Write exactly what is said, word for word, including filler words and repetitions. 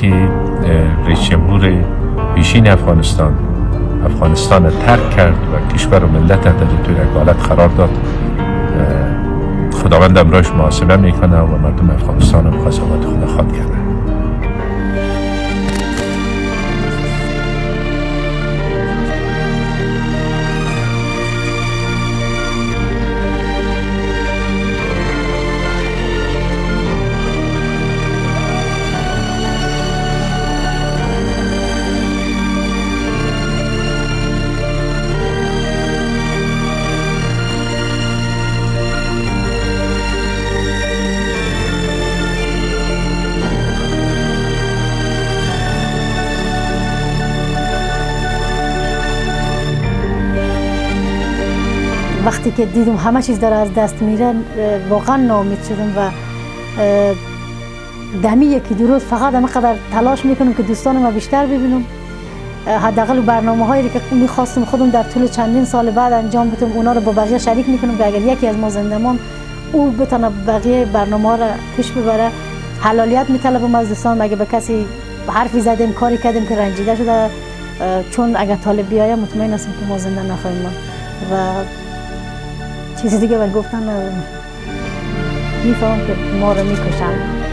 که رئیس جمهور پیشین افغانستان افغانستان ترک کرد و کشور و ملت در توی یک حالت قرار داد، خداوند امرایش محاسبه میکنه و مردم افغانستان هم قضاوت خدا خواد کرده. وقتی که دیدم همه چیز داره از دست میره واقعا ناامید شدم و دمی یکی دو روز فقط همینقدر تلاش میکنم که دوستانم بیشتر ببینم، حداقل برنامه هایی که میخواستم خودم در طول چندین سال بعد انجام بدم اونا رو با بقیه شریک میکنم که اگر یکی از ما زنده ماند او بتونه بقیه برنامه ها رو پیش ببره. حلالیت میطلبم از دوستانم، اگه به کسی حرفی زدیم کاری کردیم که رنجیده شده، چون اگر طالب بیاید مطمئن هستم که ما زنده نخواهیم ماند و چیزی دیگه بر گفتن ندارم. میفهمم که ما رو میکشن.